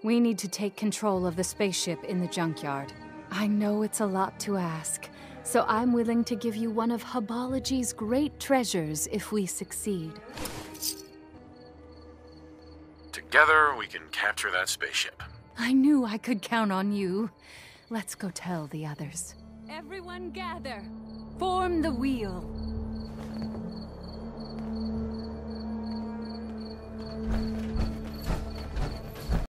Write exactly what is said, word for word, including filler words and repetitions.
We need to take control of the spaceship in the junkyard. I know it's a lot to ask, so I'm willing to give you one of Hubology's great treasures if we succeed. Together, we can capture that spaceship. I knew I could count on you. Let's go tell the others. Everyone gather. Form the wheel.